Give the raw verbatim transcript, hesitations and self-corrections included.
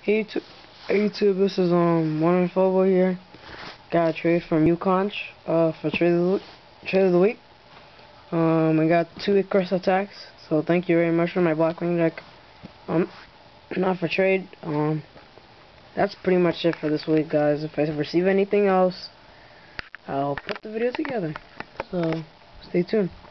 Hey YouTube, hey YouTube, this is um one and Fobo here. Got a trade from yukanj uh for trade of the trade of the week. Um, I got two Icarus attacks, so thank you very much for my Blackwing deck. Um, not for trade. Um, that's pretty much it for this week, guys. If I receive anything else, I'll put the video together. So stay tuned.